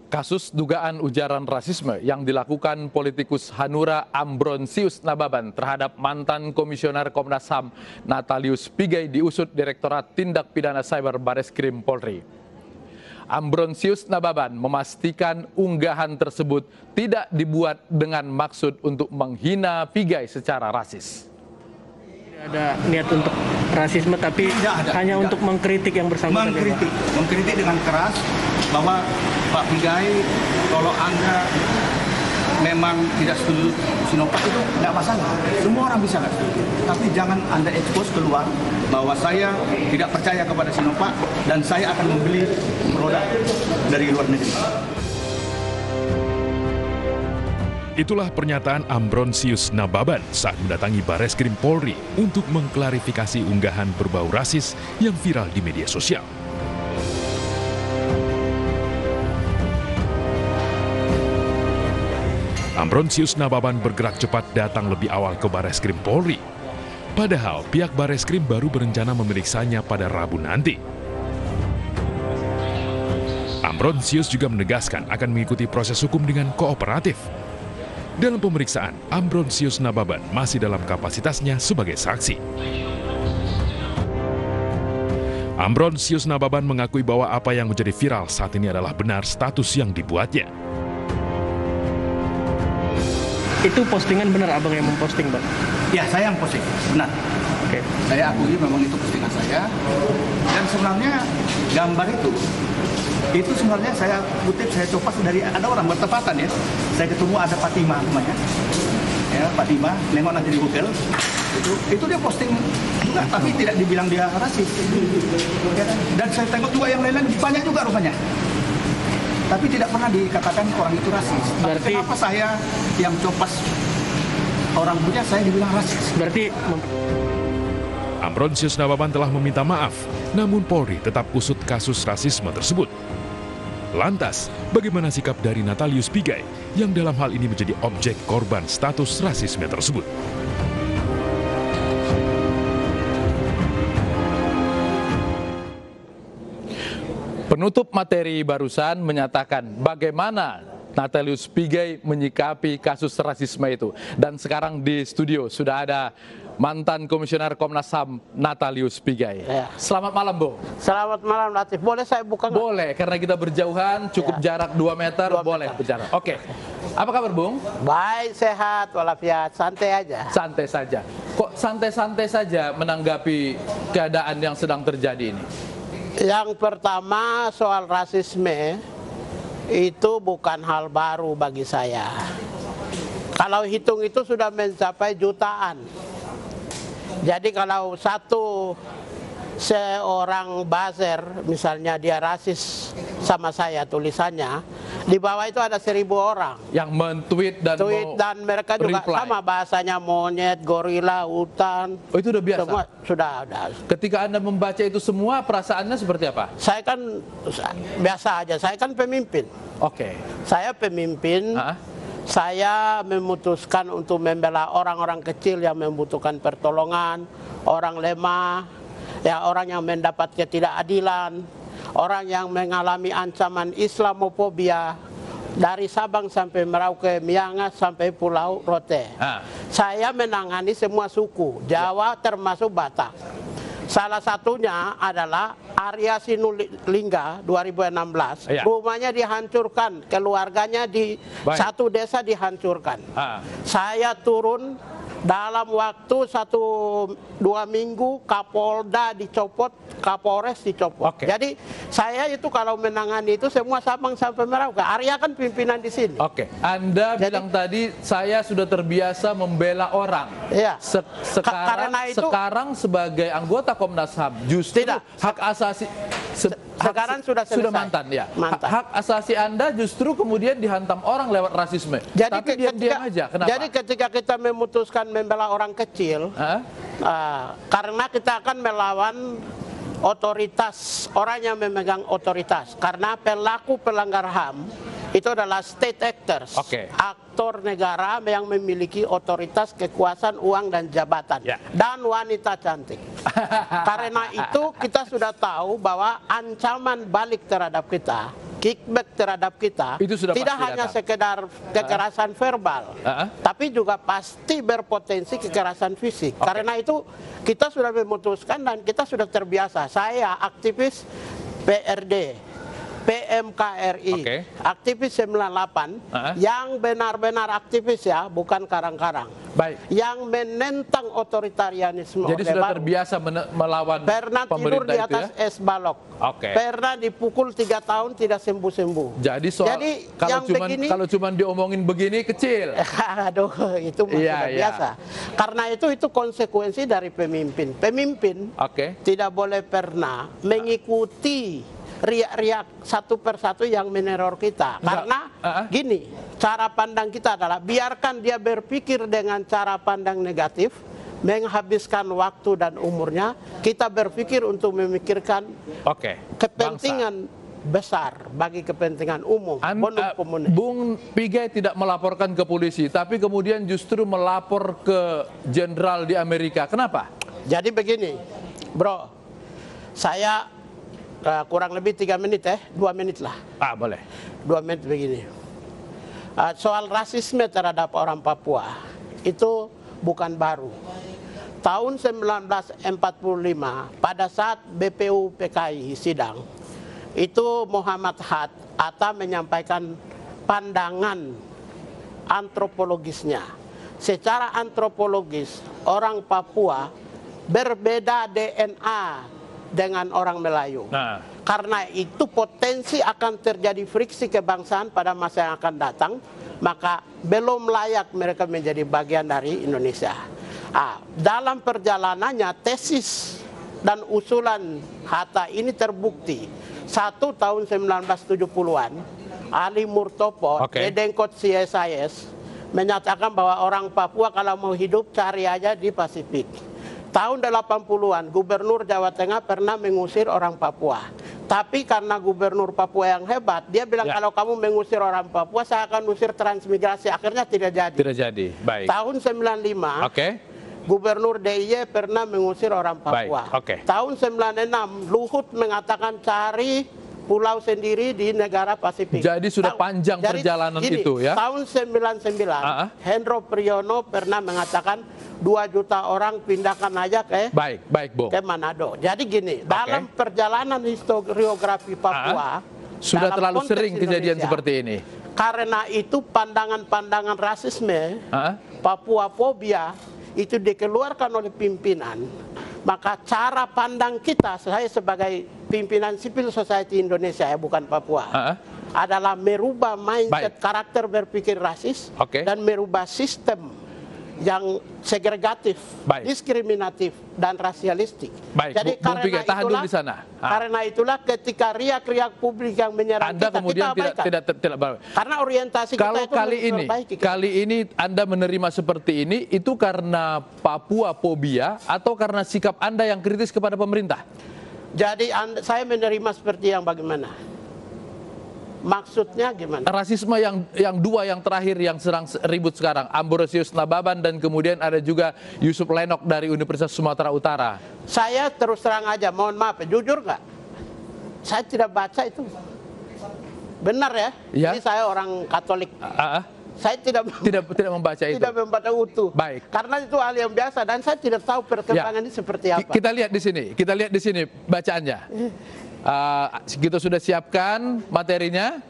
Kasus dugaan ujaran rasisme yang dilakukan politikus Hanura Ambrosius Nababan terhadap mantan Komisioner Komnas HAM Natalius Pigai diusut Direktorat Tindak Pidana Cyber Bareskrim Polri. Ambrosius Nababan memastikan unggahan tersebut tidak dibuat dengan maksud untuk menghina Pigai secara rasis. Tidak ada niat untuk rasisme, tapi hanya untuk mengkritik yang bersangkutan. Mengkritik dengan keras bahwa Pak Pigai, kalau Anda memang tidak setuju Sinovac itu tidak masalah. Semua orang bisa nggak setuju. Tapi jangan Anda expose keluar bahwa saya tidak percaya kepada Sinovac dan saya akan membeli produk dari luar negeri. Itulah pernyataan Ambrosius Nababan saat mendatangi Bareskrim Polri untuk mengklarifikasi unggahan berbau rasis yang viral di media sosial. Ambrosius Nababan bergerak cepat datang lebih awal ke Bareskrim Polri. Padahal pihak Bareskrim baru berencana memeriksanya pada Rabu nanti. Ambrosius juga menegaskan akan mengikuti proses hukum dengan kooperatif. Dalam pemeriksaan, Ambrosius Nababan masih dalam kapasitasnya sebagai saksi. Ambrosius Nababan mengakui bahwa apa yang menjadi viral saat ini adalah benar status yang dibuatnya. Itu postingan benar abang yang memposting, Bang? Ya, saya yang posting, benar. Oke. Saya akui memang itu postingan saya. Dan sebenarnya gambar itu sebenarnya saya kutip, saya copas dari ada orang bertepatan ya. Saya ketemu ada Fatima namanya. Ya, Fatima, nengok nanti di Google. Itu dia posting juga, tapi tidak dibilang dia rasis. Dan saya tengok juga yang lain-lain banyak juga rupanya. Tapi tidak pernah dikatakan orang itu rasis. Berarti kenapa saya yang copas orang punya saya dibilang rasis? Berarti Ambrosius Nababan telah meminta maaf, namun Polri tetap usut kasus rasisme tersebut. Lantas, bagaimana sikap dari Natalius Pigai yang dalam hal ini menjadi objek korban status rasisme tersebut? Penutup materi barusan menyatakan bagaimana Natalius Pigai menyikapi kasus rasisme itu. Dan sekarang di studio sudah ada mantan Komisioner Komnas HAM Natalius Pigai. Ya. Selamat malam, Bu. Selamat malam, Latif. Boleh saya buka? Boleh, karena kita berjauhan, cukup jarak 2 meter, boleh bicara. Oke. Apa kabar, Bung? Baik, sehat, walafiat, santai aja. Santai saja. Kok santai-santai saja menanggapi keadaan yang sedang terjadi ini? Yang pertama, soal rasisme itu bukan hal baru bagi saya. Kalau hitung itu sudah mencapai jutaan. Jadi kalau seorang buzzer, misalnya dia rasis sama saya tulisannya, di bawah itu ada 1.000 orang yang men-tweet dan mereka juga reply. Sama bahasanya monyet, gorila, hutan. Oh, itu udah biasa? Semua sudah. Ketika Anda membaca itu semua, perasaannya seperti apa? Saya kan biasa aja, saya kan pemimpin. Oke. Saya pemimpin. Saya memutuskan untuk membela orang-orang kecil yang membutuhkan pertolongan, orang lemah, ya, orang yang mendapat ketidakadilan, orang yang mengalami ancaman Islamofobia dari Sabang sampai Merauke, Miangas sampai Pulau Rote. Saya menangani semua suku, Jawa termasuk Batak. Salah satunya adalah Arya Sinulinga 2016. Rumahnya dihancurkan, keluarganya di satu desa dihancurkan. Saya turun dalam waktu 1-2 minggu, Kapolda dicopot, Kapolres dicopot. Jadi saya itu kalau menangani itu semua Sabang sampai Merauke. Arya kan pimpinan di sini. Anda bilang tadi saya sudah terbiasa membela orang. Iya. Sekarang sebagai anggota Komnas HAM justru hak asasi sekarang sudah selesai. Sudah mantan ya. Hak asasi Anda justru kemudian dihantam orang lewat rasisme. Tapi diam-diam aja. Kenapa? Jadi ketika kita memutuskan membela orang kecil, karena kita akan melawan otoritas, orang yang memegang otoritas. Karena pelaku pelanggar HAM itu adalah state actors, aktor negara yang memiliki otoritas, kekuasaan, uang dan jabatan, dan wanita cantik. Karena itu kita sudah tahu bahwa ancaman balik terhadap kita kickback terhadap kita, itu sudah tidak pasti hanya datang. sekedar kekerasan verbal, tapi juga pasti berpotensi kekerasan fisik. Karena itu kita sudah memutuskan dan kita sudah terbiasa. Saya aktivis PRD, PMKRI, aktivis 98, yang benar-benar aktivis ya, bukan karang-karang. Baik. Yang menentang otoritarianisme. Jadi sudah terbiasa melawan pernah tidur di atas es balok. Pernah dipukul 3 tahun tidak sembuh-sembuh. Jadi kalau cuma diomongin begini kecil. Aduh, itu sudah biasa. Karena itu konsekuensi dari pemimpin. Pemimpin tidak boleh pernah mengikuti riak-riak satu persatu yang meneror kita. Karena gini, cara pandang kita adalah biarkan dia berpikir dengan cara pandang negatif, menghabiskan waktu dan umurnya. Kita berpikir untuk memikirkan kepentingan besar bagi kepentingan umum. Bung Pigai tidak melaporkan ke polisi, tapi kemudian justru melapor ke jenderal di Amerika. Kenapa? Jadi begini, bro, saya kurang lebih 3 menit 2 menit lah. Boleh. 2 menit begini. Soal rasisme terhadap orang Papua itu bukan baru. Tahun 1945 pada saat BPU PKI sidang, itu Muhammad Hatta menyampaikan pandangan antropologisnya. Secara antropologis orang Papua berbeda DNA dengan orang Melayu. Karena itu potensi akan terjadi friksi kebangsaan pada masa yang akan datang, maka belum layak mereka menjadi bagian dari Indonesia. Dalam perjalanannya tesis dan usulan Hatta ini terbukti. Tahun 1970-an, Ali Murtopo, Dedengkot CSIS, menyatakan bahwa orang Papua kalau mau hidup cari aja di Pasifik. Tahun 80-an, Gubernur Jawa Tengah pernah mengusir orang Papua. Tapi karena Gubernur Papua yang hebat, dia bilang kalau kamu mengusir orang Papua, saya akan usir transmigrasi. Akhirnya tidak jadi. Tidak jadi, baik. Tahun 95, Gubernur DIY pernah mengusir orang Papua. Tahun 96, Luhut mengatakan cari pulau sendiri di negara Pasifik. Jadi sudah panjang perjalanan itu ya. Tahun 99, Hendro Priyono pernah mengatakan 2 juta orang pindahkan aja ke ke Manado. Jadi gini, dalam perjalanan historiografi Papua sudah terlalu sering kejadian seperti ini. Karena itu pandangan-pandangan rasisme, Papua fobia itu dikeluarkan oleh pimpinan. Maka cara pandang kita, saya sebagai pimpinan civil society Indonesia bukan Papua, adalah merubah mindset karakter berpikir rasis dan merubah sistem yang segregatif, diskriminatif dan rasialistik. Jadi karena itulah ketika riak-riak publik yang menyerang Anda kita, kemudian kita tidak karena orientasi kalau kita itu kali ini Anda menerima seperti ini itu karena Papua fobia atau karena sikap Anda yang kritis kepada pemerintah? Jadi saya menerima seperti yang bagaimana? Maksudnya gimana? Rasisme yang dua yang terakhir yang sedang ribut sekarang, Ambrosius Nababan dan kemudian ada juga Yusuf Lenok dari Universitas Sumatera Utara. Saya terus terang aja, mohon maaf, jujur nggak? Saya tidak baca itu. Benar ya? Ini saya orang Katolik. Saya tidak membaca itu. Tidak membaca utuh. Baik. Karena itu hal yang biasa dan saya tidak tahu perkembangan ini seperti apa. Kita lihat di sini. Kita lihat di sini bacaannya. Kita sudah siapkan materinya.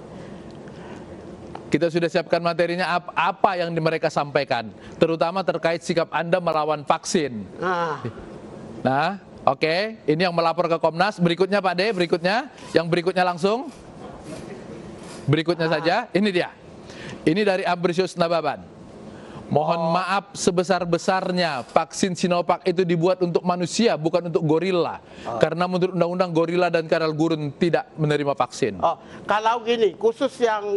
Kita sudah siapkan materinya apa yang mereka sampaikan, terutama terkait sikap Anda melawan vaksin. Nah, oke, ini yang melapor ke Komnas. Berikutnya Pak De, berikutnya, yang berikutnya langsung. Berikutnya saja, ini dia. Ini dari Ambrosius Nababan. Mohon maaf sebesar-besarnya, vaksin Sinovac itu dibuat untuk manusia, bukan untuk gorila. Karena menurut undang-undang gorila dan karel gurun tidak menerima vaksin. Kalau gini, khusus yang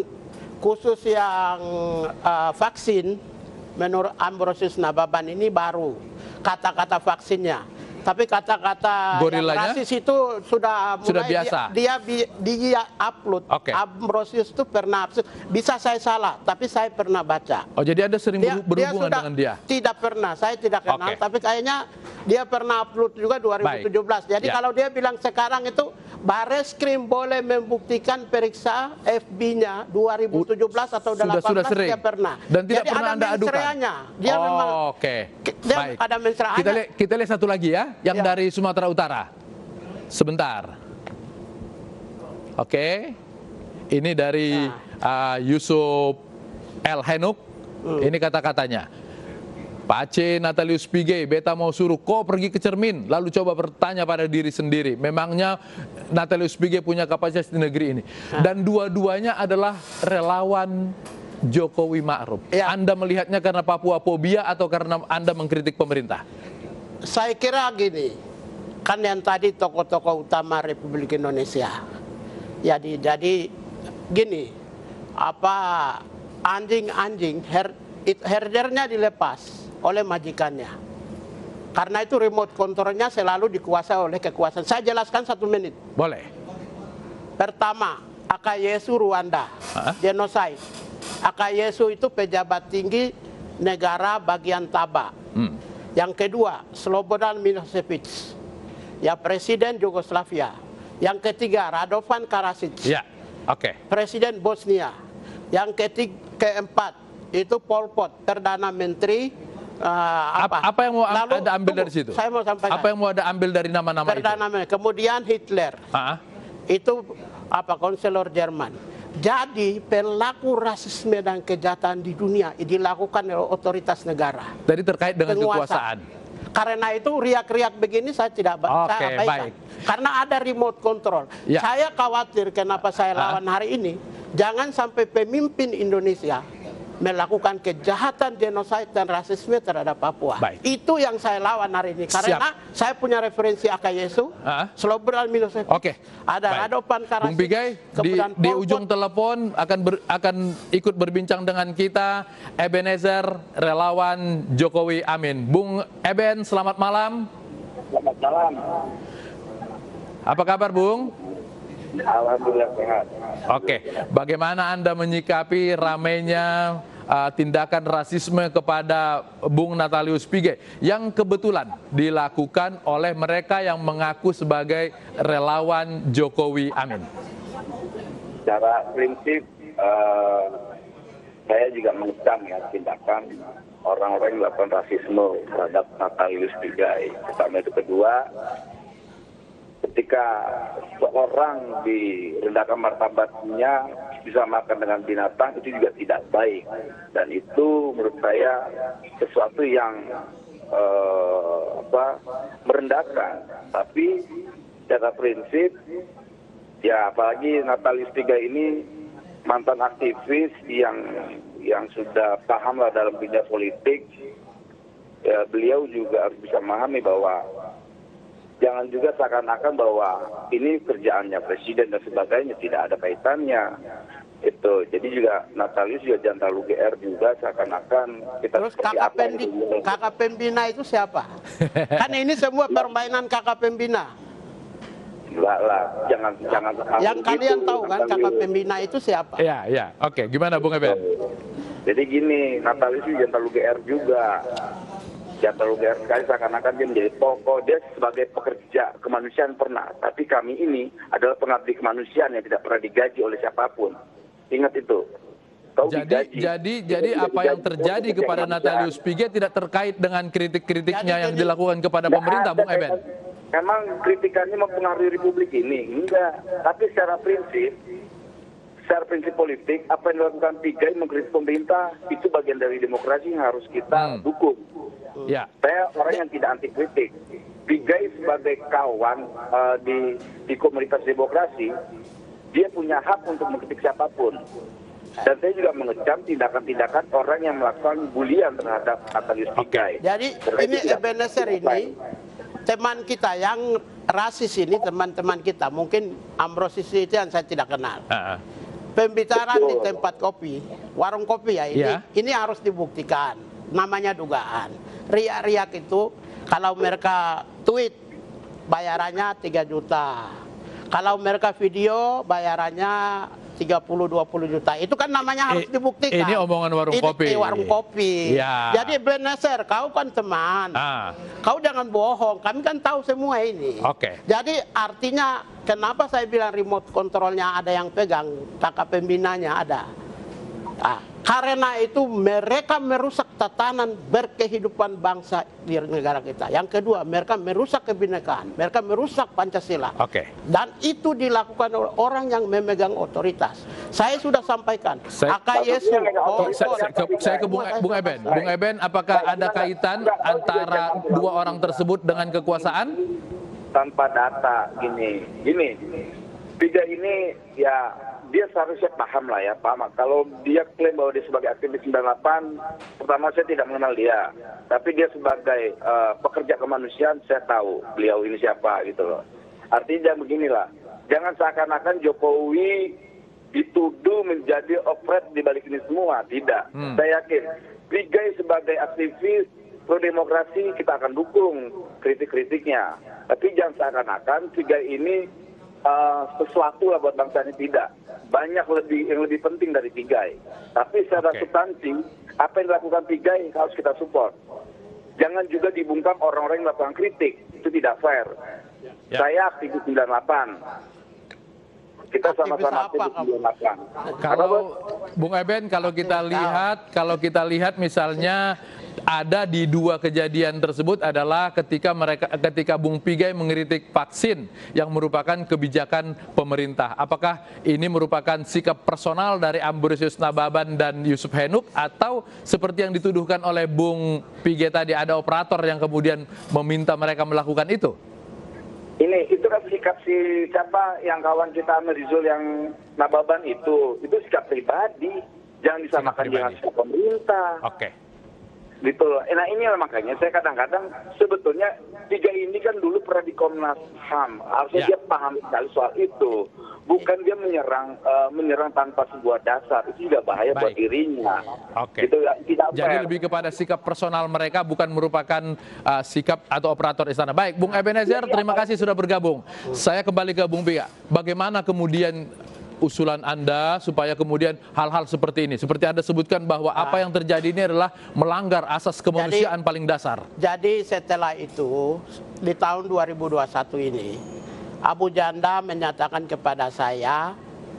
vaksin, menurut Ambrosius Nababan ini baru kata-kata vaksinnya. Tapi kata-kata yang Gorilanya? rasis itu sudah mulai biasa? dia upload. Oke. Ambrosius itu pernah, bisa saya salah, tapi saya pernah baca. Oh, jadi Anda sering berhubungan dengan dia? Tidak pernah, saya tidak kenal, Oke. tapi kayaknya dia pernah upload juga 2017. Jadi Ya. kalau dia bilang sekarang itu Bareskrim boleh membuktikan periksa FB-nya 2017 atau 2018 Sudah sering. dia pernah. Dan tidak Jadi pernah ada Anda adukan? mensreanya. Dia memang Oke. dia Baik. ada mensreanya. Kita lihat satu lagi ya, yang Ya. dari Sumatera Utara. Sebentar. Oke. Ini dari Yusuf El Henuk. Ini kata-katanya. Pak Aceh Natalius Pigai, beta mau suruh kau pergi ke cermin, lalu coba bertanya pada diri sendiri. Memangnya Natalius Pigai punya kapasitas di negeri ini? Dan dua-duanya adalah relawan Jokowi Ma'ruf. Ya. Anda melihatnya karena Papua fobia atau karena Anda mengkritik pemerintah? Saya kira gini, kan yang tadi tokoh-tokoh utama Republik Indonesia. Jadi gini, apa anjing-anjing herdernya dilepas oleh majikannya. Karena itu remote controlnya selalu dikuasai oleh kekuasaan. Saya jelaskan 1 menit. Boleh. Pertama, Akayesu Rwanda, genocide. Akayesu itu pejabat tinggi negara bagian Taba. Yang kedua, Slobodan Milosevic, ya presiden Yugoslavia. Yang ketiga, Radovan Karadzic, Ya, oke. presiden Bosnia. Yang keempat itu Pol Pot, perdana menteri Apa yang mau Anda ambil dari situ? Saya mau sampaikan. Apa yang mau Anda ambil dari nama-nama itu? Perdana menteri. Kemudian Hitler. Itu konselor Jerman. Jadi pelaku rasisme dan kejahatan di dunia dilakukan oleh otoritas negara. Jadi terkait dengan Penguasa. kekuasaan. Karena itu riak-riak begini saya tidak Oke, saya abaikan. baik. Karena ada remote control. Ya. Saya khawatir kenapa saya lawan hari ini. Jangan sampai pemimpin Indonesia melakukan kejahatan genosida dan rasisme terhadap Papua. Baik. Itu yang saya lawan hari ini. Karena saya punya referensi Akayesu, Slobodan Milosevic, Oke. ada Radovan Bung Karadzic, Pigai, kemudian di Pol ujung Pot. telepon akan ikut berbincang dengan kita Ebenezer, relawan Jokowi Amin. Bung Eben, selamat malam. Selamat malam. Apa kabar, Bung? Alhamdulillah sehat. Oke, bagaimana Anda menyikapi ramainya tindakan rasisme kepada Bung Natalius Pigai yang kebetulan dilakukan oleh mereka yang mengaku sebagai relawan Jokowi Amin? Secara prinsip saya juga mengecam ya tindakan orang-orang yang melakukan rasisme terhadap Natalius Pigai. Pertama itu, kedua, ketika seorang direndahkan martabatnya disamakan dengan binatang, itu juga tidak baik, dan itu menurut saya sesuatu yang merendahkan. Tapi secara prinsip ya, apalagi Natalius Pigai ini mantan aktivis yang sudah paham lah dalam dunia politik, ya, beliau juga harus bisa memahami bahwa jangan juga seakan-akan bahwa ini kerjaannya presiden dan sebagainya, tidak ada kaitannya. Itu. Jadi juga Natalius juga jangan terlalu GR juga seakan-akan kita Terus seperti kakak apa gitu. kakak pembina itu siapa? Kan ini semua permainan kakak pembina. Enggak lah, jangan Yang kalian tahu kan kakak pembina itu siapa? Iya. Oke, gimana Bung Eben? Jadi gini, Natalius juga jangan terlalu GR juga. Jangan terlalu GR sekali seakan-akan dia menjadi tokoh. Dia sebagai pekerja kemanusiaan pernah, tapi kami ini adalah pengabdi kemanusiaan yang tidak pernah digaji oleh siapapun. Ingat itu. Jadi apa yang terjadi kepada Natalius Pigai tidak terkait dengan kritik-kritiknya yang dilakukan kepada pemerintah, Bung Eben? Memang kritikannya mempengaruhi Republik ini, enggak. Tapi secara prinsip politik, apa yang dilakukan Pigai mengkritik pemerintah itu bagian dari demokrasi yang harus kita dukung. Ya. Saya orang yang tidak anti kritik. Pigai sebagai kawan di komunitas demokrasi, dia punya hak untuk mengkritik siapapun. Dan saya juga mengecam tindakan-tindakan orang yang melakukan bulian terhadap Natalius Pigai. Jadi ini Ebenezer ini teman kita yang rasis ini, teman-teman kita, mungkin Ambrosius itu yang saya tidak kenal. Pembicaraan di tempat kopi, warung kopi ya ini harus dibuktikan. Namanya dugaan. Riak-riak itu kalau mereka tweet bayarannya 3 juta. Kalau mereka video bayarannya 30-20 juta. Itu kan namanya harus dibuktikan. Ini omongan warung kopi. Warung kopi. Ya. Jadi Beneser, kau kan teman. Kau jangan bohong. Kami kan tahu semua ini. Oke. Jadi artinya kenapa saya bilang remote kontrolnya ada yang pegang, kakak pembinanya ada. Karena itu mereka merusak tatanan berkehidupan bangsa di negara kita. Yang kedua, mereka merusak kebinekaan, mereka merusak Pancasila. Dan itu dilakukan oleh orang yang memegang otoritas. Saya sudah sampaikan. Saya ke Bung Eben. Bung Eben, apakah ada kaitan antara dua orang tersebut dengan kekuasaan? Tanpa data, gini. Pigai ini ya dia seharusnya paham lah ya, paham. Kalau dia klaim bahwa dia sebagai aktivis 98, pertama saya tidak mengenal dia. Tapi dia sebagai pekerja kemanusiaan, saya tahu beliau ini siapa gitu loh. Artinya beginilah, jangan seakan-akan Jokowi dituduh menjadi operet di balik ini semua. Tidak. Saya yakin, Pigai sebagai aktivis pro demokrasi kita akan dukung kritik-kritiknya. Tapi jangan seakan-akan Pigai ini sesuatu lah buat bangsa ini, tidak. Banyak yang lebih penting dari Pigai. Tapi secara substansi, apa yang dilakukan Pigai harus kita support. Jangan juga dibungkam orang-orang yang melakukan kritik. Itu tidak fair. Saya aktivis 98. Kita sama-sama aktivis 98. Kalau Bung Eben, kalau kita lihat misalnya ada di dua kejadian tersebut adalah ketika Bung Pigai mengkritik vaksin yang merupakan kebijakan pemerintah. Apakah ini merupakan sikap personal dari Ambrosius Nababan dan Yusuf Henuk, atau seperti yang dituduhkan oleh Bung Pigai tadi, ada operator yang kemudian meminta mereka melakukan itu? Itu kan sikap si siapa yang kawan kita Merizul yang Nababan itu sikap pribadi. Jangan disamakan dengan sikap pemerintah. Gitu loh. Nah ini makanya saya kadang-kadang sebetulnya Pigai ini kan dulu pernah di Komnas HAM. Harusnya dia paham sekali soal itu. Bukan dia menyerang tanpa sebuah dasar. Itu juga bahaya buat dirinya. Gitu, tidak Jadi lebih kepada sikap personal mereka, bukan merupakan sikap atau operator istana. Baik, Bung Ebenezer, terima kasih sudah bergabung. Saya kembali ke Bung Pigai. Bagaimana kemudian usulan Anda supaya kemudian hal-hal seperti ini, seperti Anda sebutkan bahwa apa yang terjadi ini adalah melanggar asas kemanusiaan paling dasar. Jadi setelah itu di tahun 2021 ini Abu Janda menyatakan kepada saya,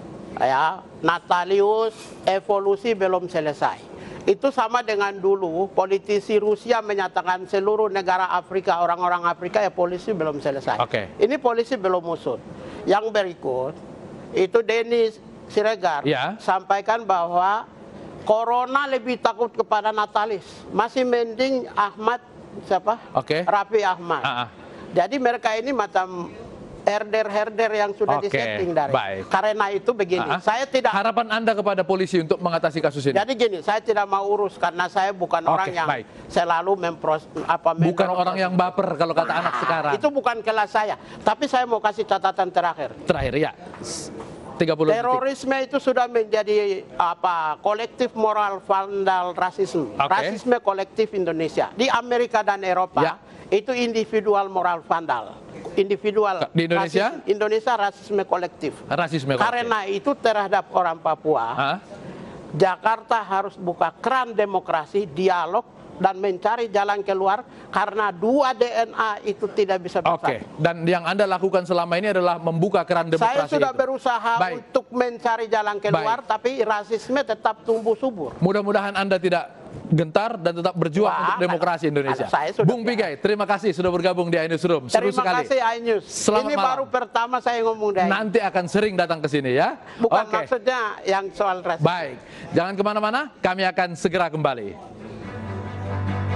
Natalius, evolusi belum selesai. Itu sama dengan dulu politisi Rusia menyatakan seluruh negara Afrika, orang-orang Afrika polisi belum selesai. Ini polisi belum usut. Yang berikut itu Denny Siregar sampaikan bahwa Corona lebih takut kepada Natalis. Masih mending Ahmad Raffi Ahmad. Jadi mereka ini macam herder-herder yang sudah disetting dari. Karena itu begini, saya tidak. Harapan Anda kepada polisi untuk mengatasi kasus ini? Jadi gini, saya tidak mau urus karena saya bukan orang yang selalu bukan orang yang baper kalau kata anak sekarang. Itu bukan kelas saya. Tapi saya mau kasih catatan terakhir. Ya. 30 Terorisme itu sudah menjadi kolektif moral vandal rasisme. Rasisme kolektif Indonesia. Di Amerika dan Eropa itu individual moral vandal. Individual di Indonesia? Indonesia rasisme kolektif. Karena itu terhadap orang Papua, Jakarta harus buka keran demokrasi, dialog, dan mencari jalan keluar karena dua DNA itu tidak bisa bersatu. Dan yang Anda lakukan selama ini adalah membuka keran demokrasi. Saya sudah berusaha untuk mencari jalan keluar, tapi rasisme tetap tumbuh subur. Mudah-mudahan Anda tidak gentar dan tetap berjuang untuk demokrasi Indonesia. Bung Pigai, terima kasih sudah bergabung di iNewsroom. Terima kasih iNews. Ini baru pertama saya ngomong dari. Nanti akan sering datang ke sini ya. Bukan maksudnya yang soal rasisme. Baik, jangan kemana-mana, kami akan segera kembali.